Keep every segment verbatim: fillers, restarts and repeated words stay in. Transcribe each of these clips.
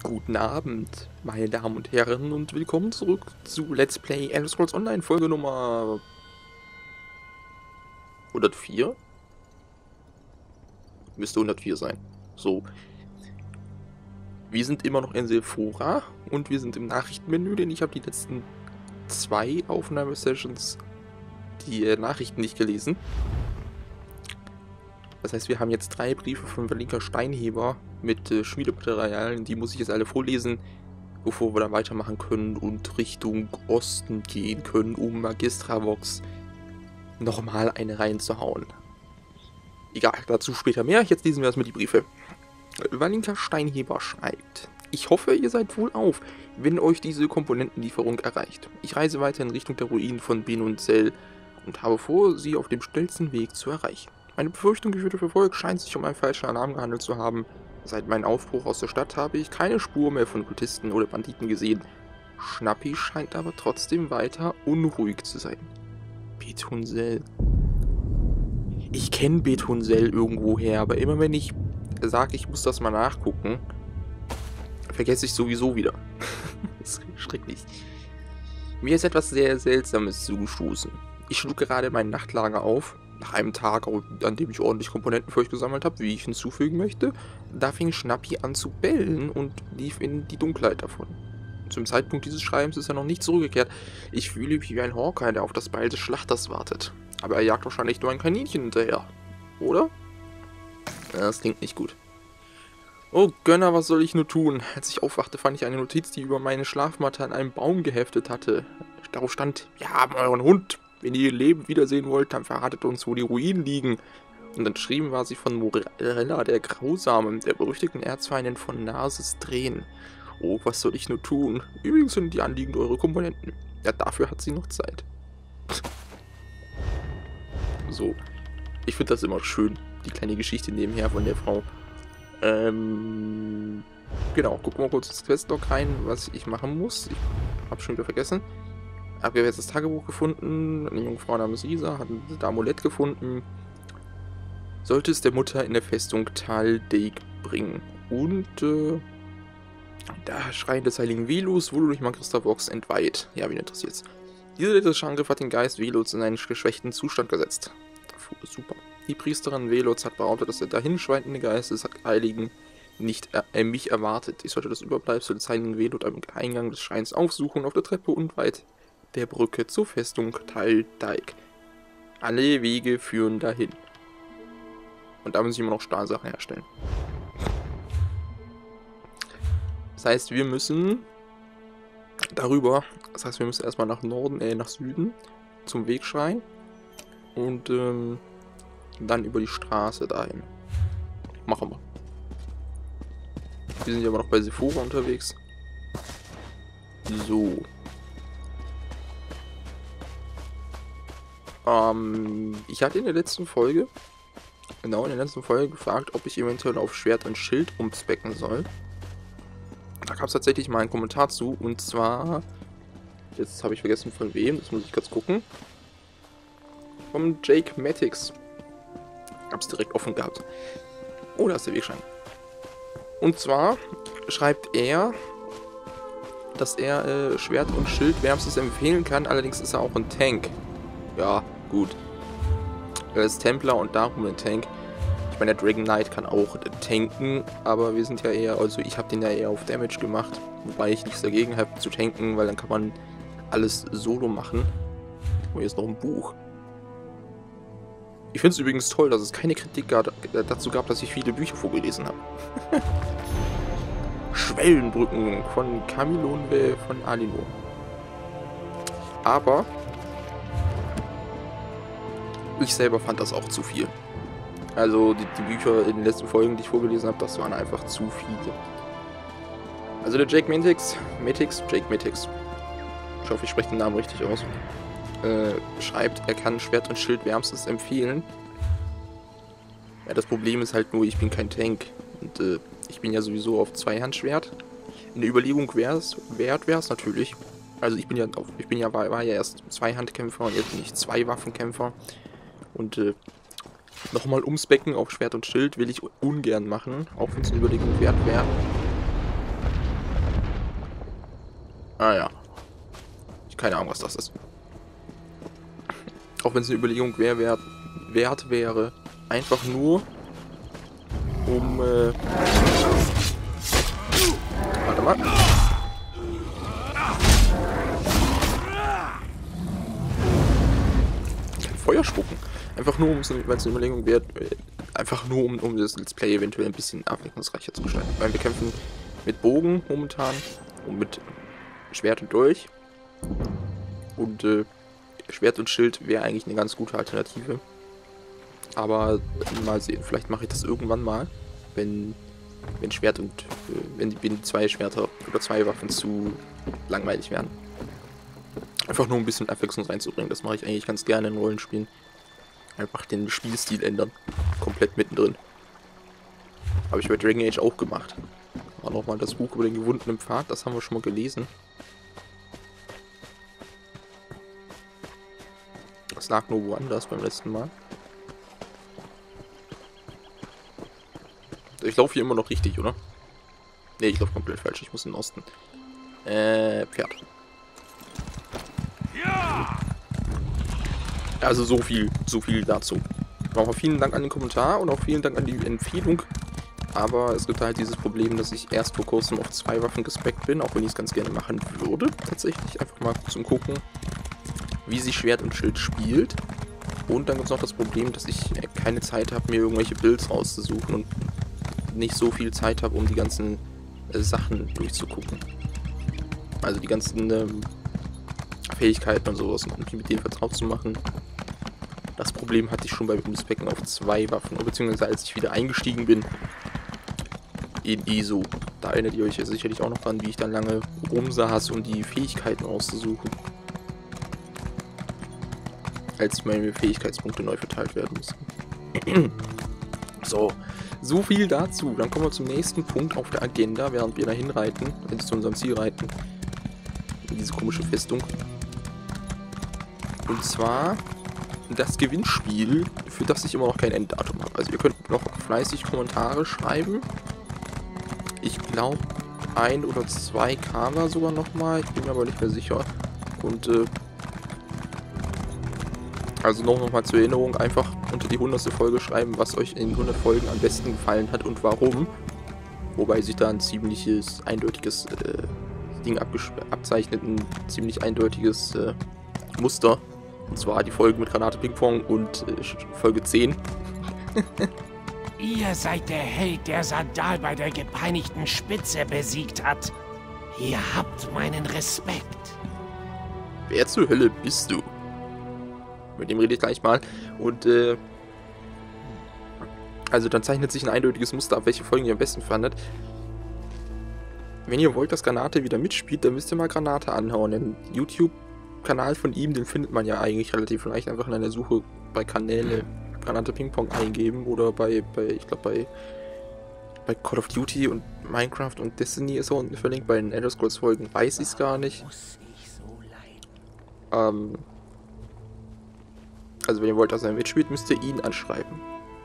Guten Abend, meine Damen und Herren, und willkommen zurück zu Let's Play Elder Scrolls Online, Folge Nummer hundertvier? Müsste hundertvier sein. So. Wir sind immer noch in Sephora und wir sind im Nachrichtenmenü, denn ich habe die letzten zwei Aufnahmesessions die äh, Nachrichten nicht gelesen. Das heißt, wir haben jetzt drei Briefe von Valinka Steinheber mit äh, Schmiedematerialien, die muss ich jetzt alle vorlesen, bevor wir dann weitermachen können und Richtung Osten gehen können, um Magistravox nochmal eine reinzuhauen. Egal, dazu später mehr. Jetzt lesen wir erstmal die Briefe. Valinka Steinheber schreibt: Ich hoffe, ihr seid wohl auf, wenn euch diese Komponentenlieferung erreicht. Ich reise weiter in Richtung der Ruinen von Benunzell und habe vor, sie auf dem schnellsten Weg zu erreichen. Meine Befürchtung geführte Verfolg scheint sich um einen falschen Alarm gehandelt zu haben. Seit meinem Aufbruch aus der Stadt habe ich keine Spur mehr von Kultisten oder Banditen gesehen. Schnappi scheint aber trotzdem weiter unruhig zu sein. Betunzell. Ich kenne Betunzell irgendwoher, aber immer wenn ich sage, ich muss das mal nachgucken, vergesse ich sowieso wieder. Das ist schrecklich. Mir ist etwas sehr Seltsames zugestoßen. Ich schlug gerade mein Nachtlager auf. Nach einem Tag, an dem ich ordentlich Komponenten für euch gesammelt habe, wie ich hinzufügen möchte, da fing Schnappi an zu bellen und lief in die Dunkelheit davon. Zum Zeitpunkt dieses Schreibens ist er noch nicht zurückgekehrt. Ich fühle mich wie ein Hawkeye, der auf das Beil des Schlachters wartet. Aber er jagt wahrscheinlich nur ein Kaninchen hinterher. Oder? Ja, das klingt nicht gut. Oh Gönner, was soll ich nur tun? Als ich aufwachte, fand ich eine Notiz, die über meine Schlafmatte an einem Baum geheftet hatte. Darauf stand: Wir haben euren Hund. Wenn ihr ihr Leben wiedersehen wollt, dann verratet uns, wo die Ruinen liegen. Und dann geschrieben war sie von Morella, der Grausamen, der berüchtigten Erzfeindin von Narses Drehen. Oh, was soll ich nur tun? Übrigens sind die Anliegen eure Komponenten. Ja, dafür hat sie noch Zeit. So. Ich finde das immer schön, die kleine Geschichte nebenher von der Frau. Ähm... Genau, gucken wir kurz ins Questlog rein, was ich machen muss. Ich habe schon wieder vergessen. Abgewehrtes Tagebuch gefunden, eine junge Frau namens Lisa hat ein Amulett gefunden. Sollte es der Mutter in der Festung Tal Deik bringen. Und äh, da Schrein des heiligen Velus wurde durch Magistravox entweiht. Ja, wen interessiert's? Dieser letzte Angriff hat den Geist Velots in einen geschwächten Zustand gesetzt. Super. Die Priesterin Velots hat behauptet, dass der dahinschweifende Geist des Heiligen nicht äh, mich erwartet. Ich sollte das Überbleibsel des heiligen Velot am Eingang des Schreins aufsuchen, auf der Treppe unweit der Brücke zur Festung Tal Deik. Alle Wege führen dahin. Und da müssen sich immer noch Stahlsachen herstellen. Das heißt, wir müssen darüber, das heißt, wir müssen erstmal nach Norden, äh, nach Süden zum Wegschrein und ähm, dann über die Straße dahin. Machen wir. Wir sind ja aber noch bei Sephora unterwegs. So. Ähm, ich hatte in der letzten Folge, genau in der letzten Folge gefragt, ob ich eventuell auf Schwert und Schild umspecken soll. Da gab es tatsächlich mal einen Kommentar zu, und zwar, jetzt habe ich vergessen von wem, das muss ich kurz gucken. Vom Jake Matix. Gab es direkt offen gehabt. Oh, da ist der Wegschein. Und zwar schreibt er, dass er äh, Schwert und Schild wärmstens empfehlen kann, allerdings ist er auch ein Tank. Ja, gut. Er ist Templer und darum ein Tank. Ich meine, der Dragon Knight kann auch tanken, aber wir sind ja eher, also ich habe den ja eher auf Damage gemacht, wobei ich nichts dagegen habe zu tanken, weil dann kann man alles solo machen. Oh, hier ist noch ein Buch. Ich finde es übrigens toll, dass es keine Kritik gab, dazu gab, dass ich viele Bücher vorgelesen habe. Schwellenbrücken von Camilonve von Alinor. Aber ich selber fand das auch zu viel. Also die, die Bücher in den letzten Folgen, die ich vorgelesen habe, das waren einfach zu viele. Also der Jake Matix, Matix, Jake Matix, ich hoffe, ich spreche den Namen richtig aus, äh, schreibt, er kann Schwert und Schild wärmstens empfehlen. Ja, das Problem ist halt nur, ich bin kein Tank. Und äh, ich bin ja sowieso auf Zweihandschwert. Eine Überlegung wär's, wert wäre es natürlich. Also ich bin ja auf, ich bin ja war, war ja erst Zweihandkämpfer und jetzt bin ich Zwei-Waffenkämpfer. Und äh, nochmal umspecken auf Schwert und Schild will ich ungern machen, auch wenn es eine Überlegung wert wäre. Ah ja. Keine Ahnung, was das ist. Auch wenn es eine Überlegung wär, wert, wert wäre. Einfach nur, um... Äh Warte mal. Feuer spucken. Einfach nur, um es, weil es eine Überlegung wert, äh, einfach nur, um, um das Let's Play eventuell ein bisschen abwechslungsreicher zu gestalten. Weil wir kämpfen mit Bogen momentan und mit Schwert und Dolch. Und äh, Schwert und Schild wäre eigentlich eine ganz gute Alternative. Aber mal sehen, vielleicht mache ich das irgendwann mal, wenn, wenn Schwert und äh, wenn, die, wenn die zwei Schwerter oder zwei Waffen zu langweilig werden. Einfach nur ein bisschen Abwechslung reinzubringen. Das mache ich eigentlich ganz gerne in Rollenspielen. Einfach den Spielstil ändern. Komplett mittendrin. Habe ich bei Dragon Age auch gemacht. War nochmal das Buch über den gewundenen Pfad. Das haben wir schon mal gelesen. Das lag nur woanders beim letzten Mal. Ich laufe hier immer noch richtig, oder? Ne, ich laufe komplett falsch. Ich muss in den Osten. Äh, Pferd. Also so viel, so viel dazu. Nochmal vielen Dank an den Kommentar und auch vielen Dank an die Empfehlung. Aber es gibt halt dieses Problem, dass ich erst vor kurzem auf zwei Waffen gespeckt bin, auch wenn ich es ganz gerne machen würde, tatsächlich. Einfach mal zum Gucken, wie sich Schwert und Schild spielt. Und dann gibt es noch das Problem, dass ich keine Zeit habe, mir irgendwelche Builds auszusuchen und nicht so viel Zeit habe, um die ganzen äh, Sachen durchzugucken. Also die ganzen ähm, Fähigkeiten und sowas und mit denen vertraut zu machen. Das Problem hatte ich schon beim Umspecken auf zwei Waffen, beziehungsweise als ich wieder eingestiegen bin in I S O. Da erinnert ihr euch ja sicherlich auch noch dran, wie ich dann lange rumsaß, um die Fähigkeiten auszusuchen. Als meine Fähigkeitspunkte neu verteilt werden mussten. So, so viel dazu. Dann kommen wir zum nächsten Punkt auf der Agenda, während wir dahin reiten, wenn zu unserem Ziel reiten. In diese komische Festung. Und zwar das Gewinnspiel, für das ich immer noch kein Enddatum habe. Also ihr könnt noch fleißig Kommentare schreiben. Ich glaube, ein oder zwei kam da sogar nochmal. Ich bin mir aber nicht mehr sicher. Und äh, also noch, noch mal zur Erinnerung, einfach unter die hundertste Folge schreiben, was euch in hundert Folgen am besten gefallen hat und warum. Wobei sich da ein ziemliches, eindeutiges äh, Ding abzeichnet, ein ziemlich eindeutiges äh, Muster. Und zwar die Folge mit Granate Ping-Pong und äh, Folge zehn. Ihr seid der Held, der Sandal bei der gepeinigten Spitze besiegt hat. Ihr habt meinen Respekt. Wer zur Hölle bist du? Mit dem rede ich gleich mal. Und äh, also dann zeichnet sich ein eindeutiges Muster ab, welche Folgen ihr am besten fandet. Wenn ihr wollt, dass Granate wieder mitspielt, dann müsst ihr mal Granate anhauen. Den YouTube-Kanal von ihm, den findet man ja eigentlich relativ leicht. Einfach in einer Suche bei Kanäle Granate Ping-Pong eingeben oder bei, bei ich glaube bei, bei Call of Duty und Minecraft und Destiny ist er unten verlinkt. Bei den Elder Scrolls Folgen weiß ich es gar nicht. Ähm, also wenn ihr wollt, dass er mitspielt, müsst ihr ihn anschreiben.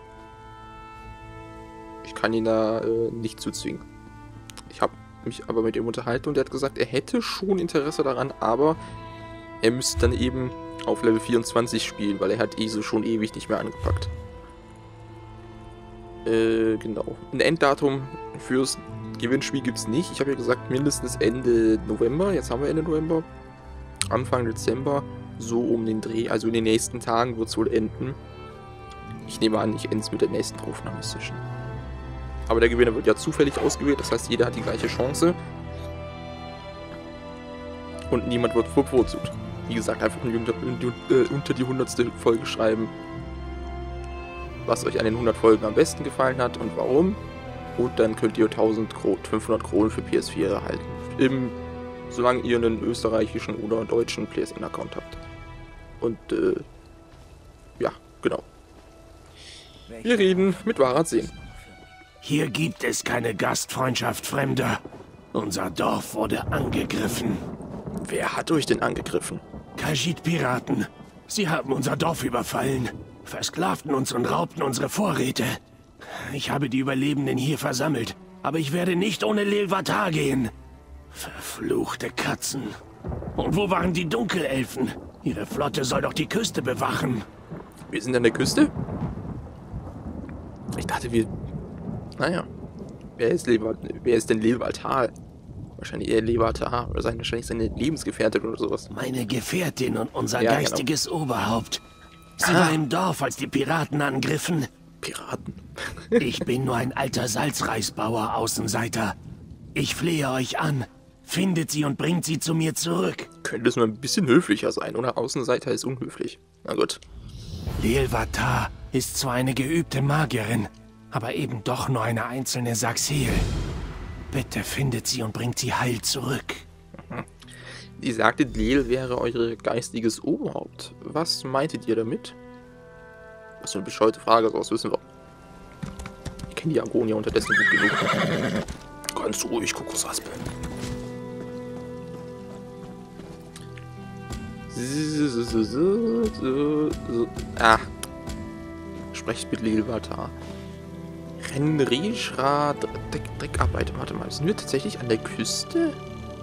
Ich kann ihn da äh, nicht zuzwingen. Ich habe mich aber mit ihm unterhalten und er hat gesagt, er hätte schon Interesse daran, aber er müsste dann eben auf Level vierundzwanzig spielen, weil er hat I S O schon ewig nicht mehr angepackt. Äh, genau. Ein Enddatum fürs Gewinnspiel gibt es nicht. Ich habe ja gesagt, mindestens Ende November. Jetzt haben wir Ende November. Anfang Dezember. So um den Dreh. Also in den nächsten Tagen wird es wohl enden. Ich nehme an, ich ende es mit der nächsten Aufnahmesession. Aber der Gewinner wird ja zufällig ausgewählt. Das heißt, jeder hat die gleiche Chance. Und niemand wird bevorzugt. Wie gesagt, einfach unter, unter die hundertste Folge schreiben, was euch an den hundert Folgen am besten gefallen hat und warum. Und dann könnt ihr fünfhundert Kronen für P S vier erhalten. Im, solange ihr einen österreichischen oder deutschen P S N-Account habt. Und, äh, ja, genau. Wir reden mit Warat sehen. Hier gibt es keine Gastfreundschaft Fremder. Unser Dorf wurde angegriffen. Wer hat euch denn angegriffen? Khajiit-Piraten. Sie haben unser Dorf überfallen, versklavten uns und raubten unsere Vorräte. Ich habe die Überlebenden hier versammelt, aber ich werde nicht ohne Lil-Vatar gehen. Verfluchte Katzen. Und wo waren die Dunkelelfen? Ihre Flotte soll doch die Küste bewachen. Wir sind an der Küste? Ich dachte, wir... Naja. Wer ist, Leber... Wer ist denn Levatar? Wahrscheinlich eher Levatar. Oder sein, wahrscheinlich seine Lebensgefährtin oder sowas. Meine Gefährtin und unser Ja, geistiges genau. Oberhaupt. Sie Ah. war im Dorf, als die Piraten angriffen. Piraten. Ich bin nur ein alter Salzreisbauer, Außenseiter. Ich flehe euch an. Findet sie und bringt sie zu mir zurück. Könnte es mal ein bisschen höflicher sein, oder? Außenseiter ist unhöflich. Na gut. Lilvatar ist zwar eine geübte Magierin, aber eben doch nur eine einzelne Saxil. Bitte findet sie und bringt sie heil zurück. Die sagte, Leel wäre euer geistiges Oberhaupt. Was meintet ihr damit? Was für eine bescheuerte Frage, so was wissen wir. Ich kenne die Agonia unterdessen gut genug. Ganz ruhig, Kokosraspe. Ah. Sprecht mit Lilvatar. Renrishra Dreck, Dreckarbeiter. Warte mal, sind wir tatsächlich an der Küste?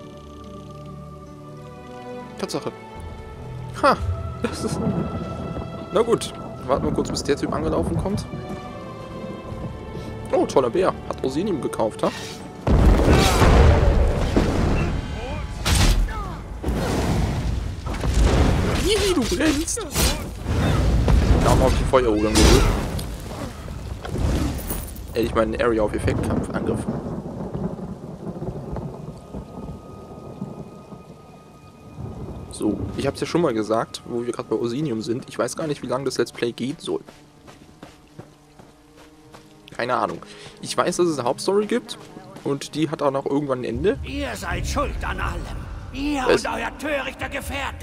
Tatsache. Ha. Das ist... Na gut. Warten wir kurz, bis der Typ angelaufen kommt. Oh, toller Bär. Hat Osinium gekauft, ha? Hihi, du brennst! Daumen auf die Feuerholen geholt. Hätte ich meinen Area of Effect Kampf Angriff. So, ich habe es ja schon mal gesagt, wo wir gerade bei Osinium sind. Ich weiß gar nicht, wie lange das Let's Play gehen soll. Keine Ahnung. Ich weiß, dass es eine Hauptstory gibt und die hat auch noch irgendwann ein Ende. Ihr seid schuld an allem. Ihr Was? und euer törichter Gefährte.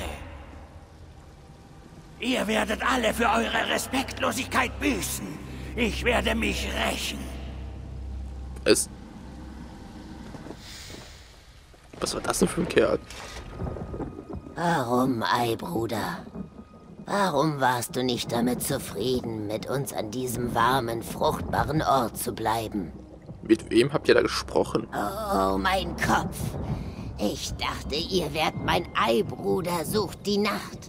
Ihr werdet alle für eure Respektlosigkeit büßen. Ich werde mich rächen. Es. Was war das denn für ein Kerl? Warum, Eibruder? Warum warst du nicht damit zufrieden, mit uns an diesem warmen, fruchtbaren Ort zu bleiben? Mit wem habt ihr da gesprochen? Oh, mein Kopf. Ich dachte, ihr wärt mein Eibruder sucht die Nacht.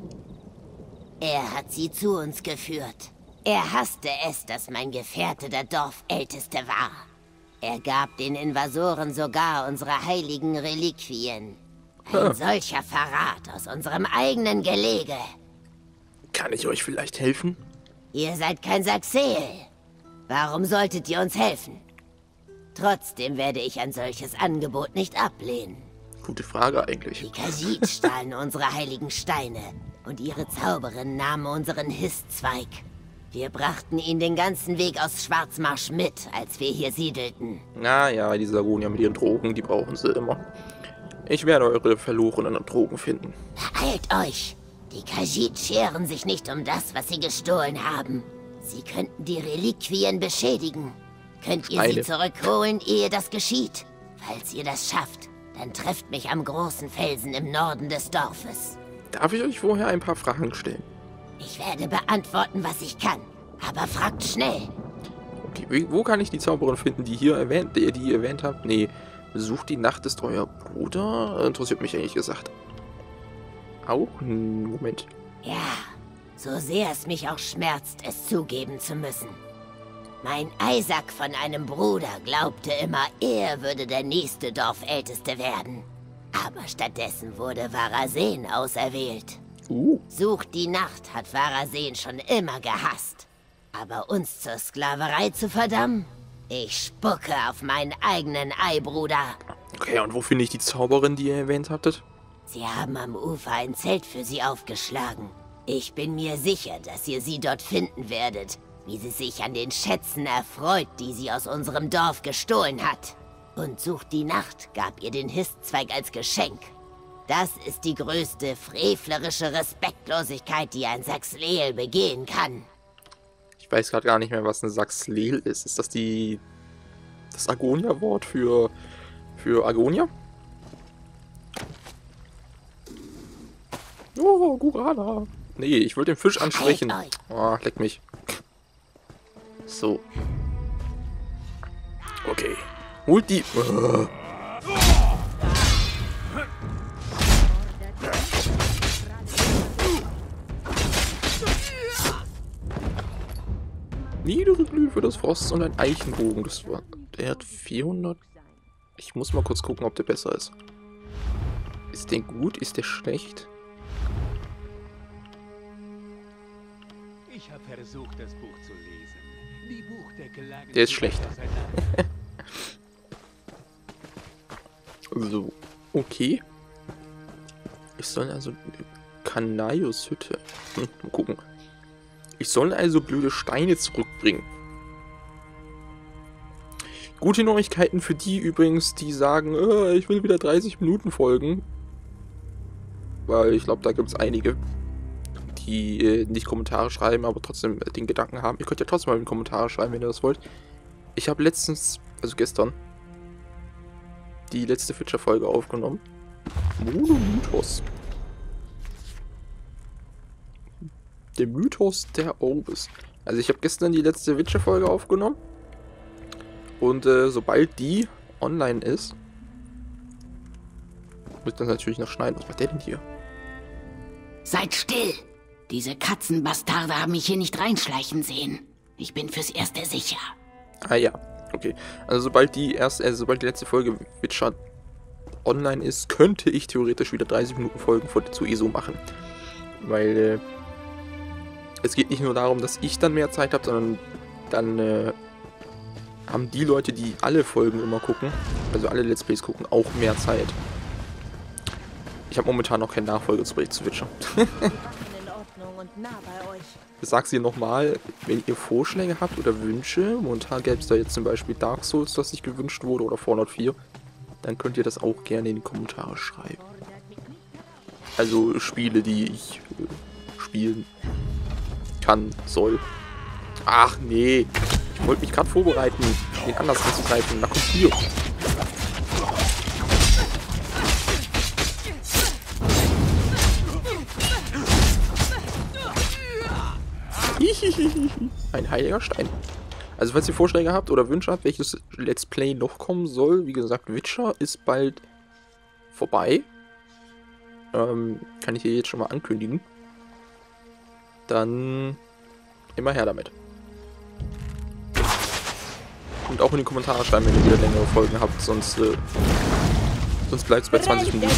Er hat sie zu uns geführt. Er hasste es, dass mein Gefährte der Dorfälteste war. Er gab den Invasoren sogar unsere heiligen Reliquien. Ein Ah. solcher Verrat aus unserem eigenen Gelege. Kann ich euch vielleicht helfen? Ihr seid kein Saxeel. Warum solltet ihr uns helfen? Trotzdem werde ich ein solches Angebot nicht ablehnen. Gute Frage eigentlich. Die Khajiit stahlen unsere heiligen Steine und ihre Zauberin nahm unseren Hisszweig. Wir brachten ihn den ganzen Weg aus Schwarzmarsch mit, als wir hier siedelten. Na ja, diese Agonia mit ihren Drogen, die brauchen sie immer. Ich werde eure verlorenen Drogen finden. Beeilt euch! Die Khajiit scheren sich nicht um das, was sie gestohlen haben. Sie könnten die Reliquien beschädigen. Könnt ihr Steine. sie zurückholen, ehe das geschieht? Falls ihr das schafft, dann trefft mich am großen Felsen im Norden des Dorfes. Darf ich euch vorher ein paar Fragen stellen? Ich werde beantworten, was ich kann. Aber fragt schnell. Okay, wie- wo kann ich die Zauberin finden, die hier erwähnt, die, die ihr erwähnt habt? Nee, sucht die Nacht ist euer Bruder? Interessiert mich ehrlich gesagt. Auch? Hm, Moment. Ja, so sehr es mich auch schmerzt, es zugeben zu müssen. Mein Isaac von einem Bruder glaubte immer, er würde der nächste Dorfälteste werden. Aber stattdessen wurde Varasen auserwählt. Uh, Sucht die Nacht hat Varasen schon immer gehasst. Aber uns zur Sklaverei zu verdammen? Ich spucke auf meinen eigenen Eibruder. okay, und wo finde ich die Zauberin, die ihr erwähnt hattet? Sie haben am Ufer ein Zelt für sie aufgeschlagen. Ich bin mir sicher, dass ihr sie dort finden werdet, wie sie sich an den Schätzen erfreut, die sie aus unserem Dorf gestohlen hat. Und Sucht die Nacht gab ihr den Hisszweig als Geschenk. Das ist die größte frevlerische Respektlosigkeit, die ein Saxleel begehen kann. Ich weiß gerade gar nicht mehr, was ein Saxleel ist. Ist das die... das Agonia-Wort für... für Agonia? Oh, Gurana. Nee, ich wollte den Fisch ansprechen. Halt euch. Oh, leck mich. So. Okay. Holt die... Glyphe des Frosts und ein Eichenbogen. Das war, der hat vierhundert. Ich muss mal kurz gucken, ob der besser ist. Ist der gut? Ist der schlecht? Ich habe versucht, das Buch zu lesen. Die Buchdeckel lagen Der ist schlecht. auseinander. So, okay. Ich soll also... Kanaios Hütte. Hm, mal gucken. Ich soll also blöde Steine zurückbringen. Gute Neuigkeiten für die übrigens, die sagen, oh, ich will wieder dreißig Minuten folgen. Weil ich glaube, da gibt es einige, die äh, nicht Kommentare schreiben, aber trotzdem äh, den Gedanken haben. Ihr könnt ja trotzdem mal in die Kommentare schreiben, wenn ihr das wollt. Ich habe letztens, also gestern, die letzte Witcher-Folge aufgenommen. Monomythos. Der Mythos der Orbis. Also ich habe gestern die letzte Witcher-Folge aufgenommen. Und äh, sobald die online ist, muss ich das natürlich noch schneiden. Was macht der denn hier? Seid still! Diese Katzenbastarde haben mich hier nicht reinschleichen sehen. Ich bin fürs Erste sicher. Ah ja, okay. Also sobald die erste, also sobald die letzte Folge Witcher online ist, könnte ich theoretisch wieder dreißig Minuten Folgen zu E S O machen. Weil äh, es geht nicht nur darum, dass ich dann mehr Zeit habe, sondern dann äh, haben die Leute, die alle Folgen immer gucken, also alle Let's Plays gucken, auch mehr Zeit. Ich habe momentan noch keinen Nachfolgesbericht zu Witcher. Ich sag's hier nochmal, wenn ihr Vorschläge habt oder Wünsche, momentan gäbe es da jetzt zum Beispiel Dark Souls, das sich gewünscht wurde, oder Fallout vier, dann könnt ihr das auch gerne in die Kommentare schreiben. Also Spiele, die ich äh, spielen kann, soll. Ach nee, ich wollte mich gerade vorbereiten, den anders anzugreifen. Na, kommt hier. Ein heiliger Stein. Also falls ihr Vorschläge habt oder Wünsche habt, welches Let's Play noch kommen soll, wie gesagt, Witcher ist bald vorbei. Ähm, kann ich hier jetzt schon mal ankündigen. Dann immer her damit. Und auch in die Kommentare schreiben, wenn ihr wieder längere Folgen habt, sonst, äh, sonst bleibt es bei zwanzig Minuten.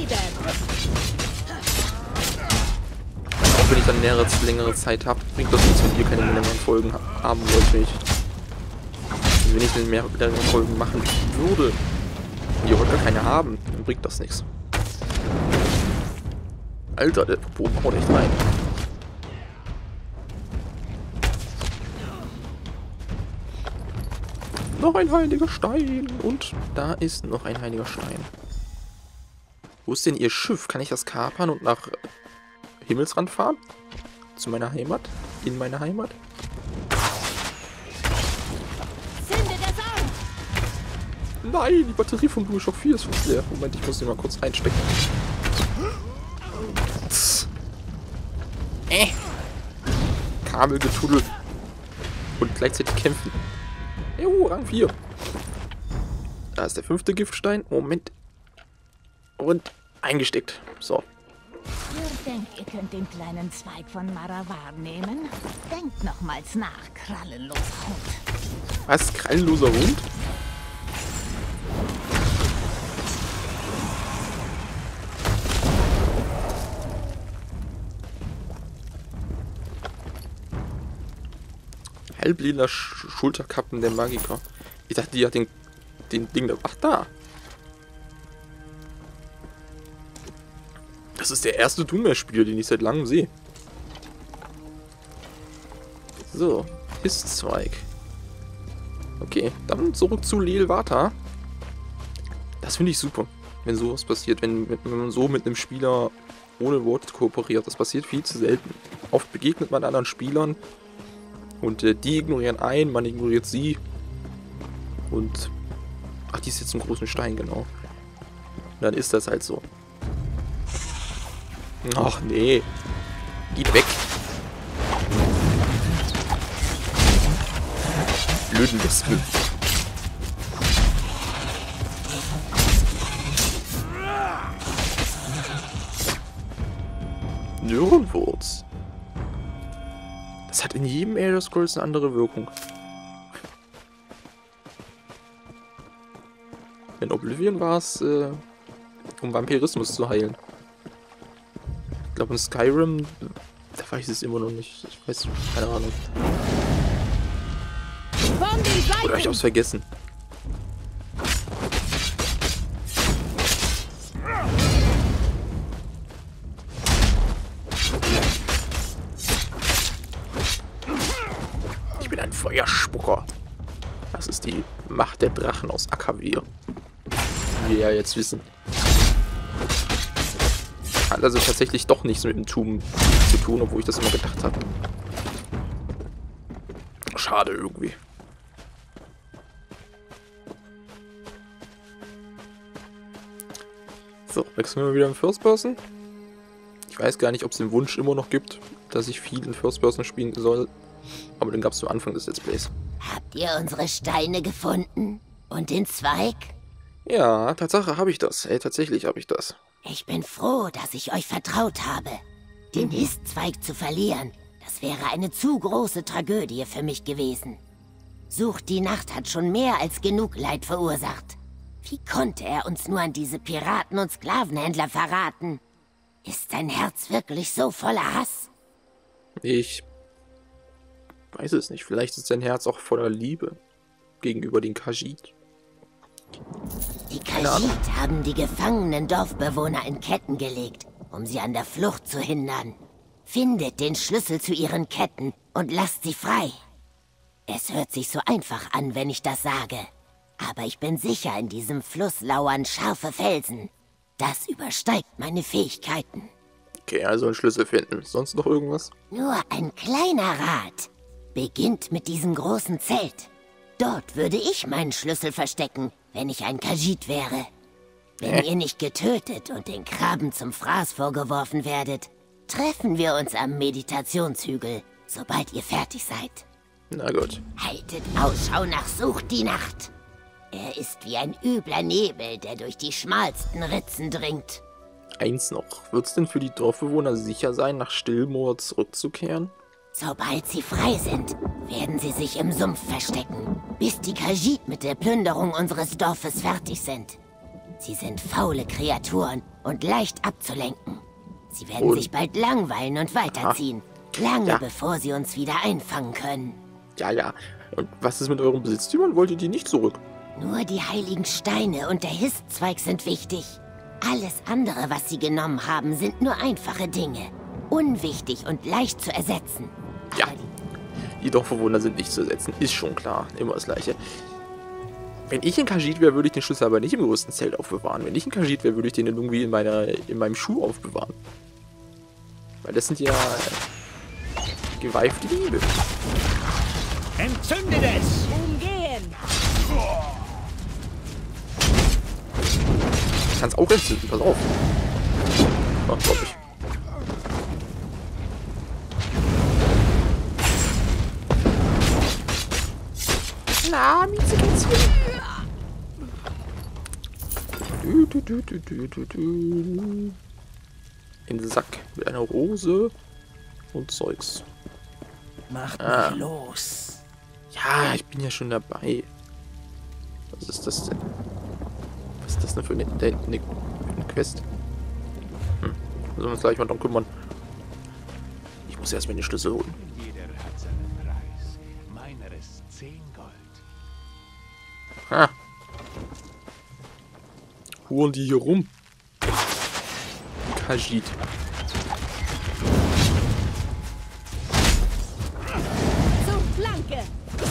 Auch wenn ich dann längere, längere Zeit habe, bringt das nichts, wenn ihr keine längeren Folgen haben wollt. Wenn ich, wenn ich dann mehr längere Folgen machen würde, und ihr wollt gar keine haben, dann bringt das nichts. Alter, der Boden haut echt rein. Noch ein heiliger Stein. Und da ist noch ein heiliger Stein. Wo ist denn ihr Schiff? Kann ich das kapern und nach Himmelsrand fahren? Zu meiner Heimat? In meine Heimat? Zünde das an! Nein, die Batterie von DualShock vier ist fast leer. Moment, ich muss sie mal kurz reinstecken. Tss. Äh. Kabel getuddelt. Und gleichzeitig kämpfen. Juhu, Rang vier. Da ist der fünfte Giftstein. Moment. Und eingesteckt. So. Ihr denkt, ihr könnt den kleinen Zweig von Maravar nehmen? Denkt nochmals nach, krallenloser Hund. Was? Krallenloser Hund? Halblila Sch Schulterkappen der Magiker. Ich dachte, die hat den, den Ding da. Ach, da. Das ist der erste Doom-Spieler, den ich seit langem sehe. So, Histzweig. Okay, dann zurück zu Lelvata. Das finde ich super, wenn sowas passiert, wenn, wenn man so mit einem Spieler ohne Worte kooperiert. Das passiert viel zu selten. Oft begegnet man anderen Spielern und äh, die ignorieren einen, man ignoriert sie. Und... Ach, die ist jetzt im großen Stein, genau. Und dann ist das halt so. Ach nee. Geht weg. Blöden Wespen. Nirgendwurz. Das hat in jedem Elder Scrolls eine andere Wirkung. In Oblivion war es, äh, um Vampirismus zu heilen. Ich glaube in Skyrim, da weiß ich es immer noch nicht. Ich weiß, keine Ahnung. Oder ich hab's vergessen. Ich bin ein Feuerspucker. Das ist die Macht der Drachen aus Akavir. Wie wir ja jetzt wissen. Hat also tatsächlich doch nichts mit dem Tum zu tun, obwohl ich das immer gedacht habe. Schade irgendwie. So, wechseln wir wieder im First Person. Ich weiß gar nicht, ob es den Wunsch immer noch gibt, dass ich viel in First Person spielen soll. Aber den gab es am Anfang des Let's Plays. Habt ihr unsere Steine gefunden? Und den Zweig? Ja, Tatsache habe ich das. Ey, tatsächlich habe ich das. Ich bin froh, dass ich euch vertraut habe. Den Histzweig zu verlieren, das wäre eine zu große Tragödie für mich gewesen. Sucht die Nacht hat schon mehr als genug Leid verursacht. Wie konnte er uns nur an diese Piraten und Sklavenhändler verraten? Ist sein Herz wirklich so voller Hass? Ich weiß es nicht. Vielleicht ist sein Herz auch voller Liebe gegenüber den Khajiit. Die Khajiit haben die gefangenen Dorfbewohner in Ketten gelegt, um sie an der Flucht zu hindern. Findet den Schlüssel zu ihren Ketten und lasst sie frei. Es hört sich so einfach an, wenn ich das sage. Aber ich bin sicher, in diesem Fluss lauern scharfe Felsen. Das übersteigt meine Fähigkeiten. Okay, also einen Schlüssel finden. Sonst noch irgendwas? Nur ein kleiner Rat. Beginnt mit diesem großen Zelt. Dort würde ich meinen Schlüssel verstecken, wenn ich ein Khajiit wäre. Wenn Hä? ihr nicht getötet und den Krabben zum Fraß vorgeworfen werdet, treffen wir uns am Meditationshügel, sobald ihr fertig seid. Na gut. Haltet Ausschau nach Sucht die Nacht. Er ist wie ein übler Nebel, der durch die schmalsten Ritzen dringt. Eins noch. Wird es denn für die Dorfbewohner sicher sein, nach Stillmoor zurückzukehren? Sobald sie frei sind, werden sie sich im Sumpf verstecken, bis die Khajiit mit der Plünderung unseres Dorfes fertig sind. Sie sind faule Kreaturen und leicht abzulenken. Sie werden Und? sich bald langweilen und weiterziehen, lange Ja. bevor sie uns wieder einfangen können. Ja, ja. Und was ist mit euren Besitztümern? Wollt ihr die nicht zurück? Nur die heiligen Steine und der Histzweig sind wichtig. Alles andere, was sie genommen haben, sind nur einfache Dinge. Unwichtig und leicht zu ersetzen. Ja. Aber die Die Dorfbewohner sind nicht zu ersetzen. Ist schon klar. Immer das Gleiche. Wenn ich ein Khajiit wäre, würde ich den Schlüssel aber nicht im größten Zelt aufbewahren. Wenn ich ein Khajiit wäre, würde ich den irgendwie in, meiner, in meinem Schuh aufbewahren. Weil das sind ja äh, geweifte Diebe. Entzündet es! Umgehen! Ich kann es auch entzünden. Pass auf. Ach, glaub ich. Na, Miezekätzchen. Du, du, du, du, du, du, du. In den Sack mit einer Rose und Zeugs. Macht Ah. mich los. Ja, ich bin ja schon dabei. Was ist das denn? Was ist das denn für eine, eine, eine Quest? Hm. Müssen wir uns gleich mal drum kümmern. Ich muss erst mal den Schlüssel holen. Jeder hat seinen Preis. Meiner ist zehn Gold. Ha. Huren die hier rum? Khajiit. Zur Flanke!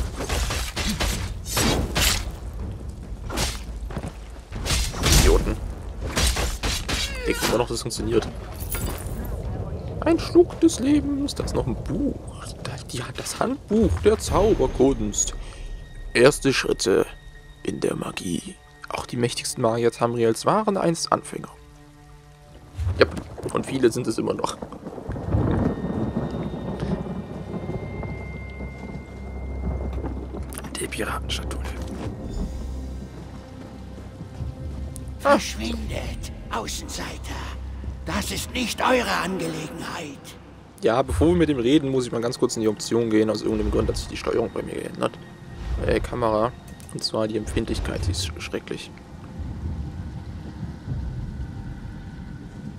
Idioten. Denken immer noch, das funktioniert. Ein Schluck des Lebens. Da ist noch ein Buch. Das, die hat das Handbuch der Zauberkunst. Erste Schritte in der Magie. Auch die mächtigsten Magier Tamriels waren einst Anfänger. Ja, und viele sind es immer noch. Die Piratenschatulle. Verschwindet, Außenseiter. Das ist nicht eure Angelegenheit. Ja, bevor wir mit dem reden, muss ich mal ganz kurz in die Option gehen. Aus irgendeinem Grund hat sich die Steuerung bei mir geändert. Äh, Kamera. Und zwar die Empfindlichkeit, die ist sch- schrecklich.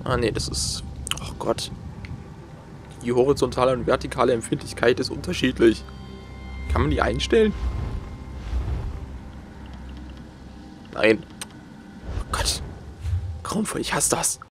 Ah, nee, das ist... Oh Gott. Die horizontale und vertikale Empfindlichkeit ist unterschiedlich. Kann man die einstellen? Nein. Oh Gott. Grauenvoll, ich hasse das.